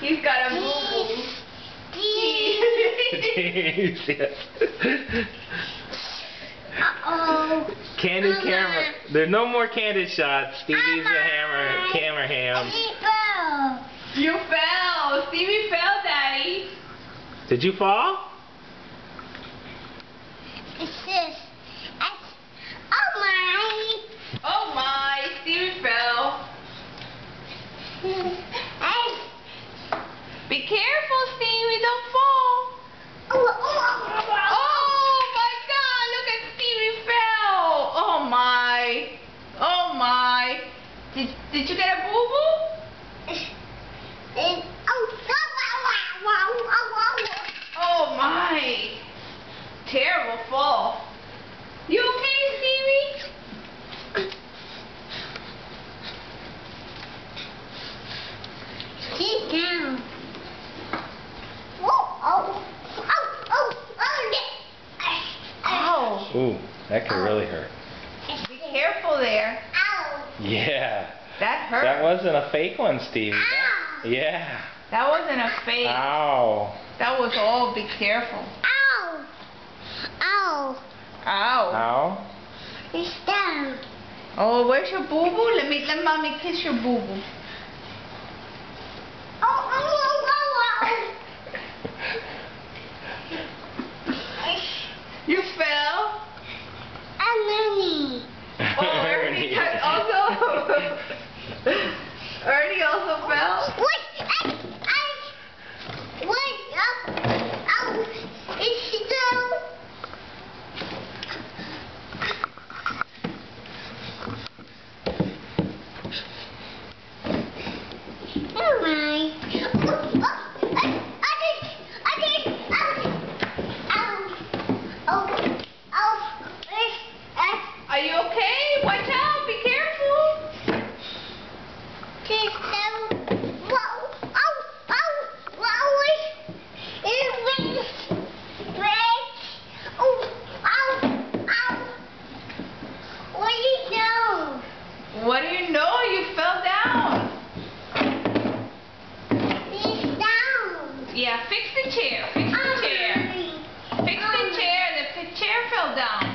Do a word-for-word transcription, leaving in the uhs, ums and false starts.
He's got a boo-boo. Uh-oh. Candid camera. There's no more candid shots. Stevie's a hammer, camera ham. You fell. Stevie fell, Daddy. Did you fall? It's this. Oh my. Oh my, Stevie fell. Be careful, Stevie, don't fall. Oh, oh, Oh my God, look at Stevie fell. Oh my. Oh my. Did, did you get a boo-boo? Oh my. Terrible fall. You okay, Stevie? Sit down. Oh, oh, oh, oh, Ow. Ooh, that could really hurt. Be careful there. Ow. Yeah. That hurt. That wasn't a fake one, Stevie. Ow. That, yeah. That wasn't a fake. Ow. That was all be careful. Ow. Ow. Ow. Ow. It's down. Oh, where's your boo-boo? Let me let mommy kiss your boo-boo. Oh, oh, oh, oh, oh. You fell? I'm Ernie. Oh, Ernie also. Ernie also fell? What? I, I, what? Oh, oh, it's still. Oh my. Oh, oh, I, I did, I did, oh, oh, oh, oh, eh, Are you okay? Watch out, be careful. eh, so, whoa, oh, oh, whoa, it's, it's, red, oh, oh, oh, what do you know? What do you know? You fell down. It's down. Yeah, fix the chair. Fix the chair. Fix the chair. The chair fell down.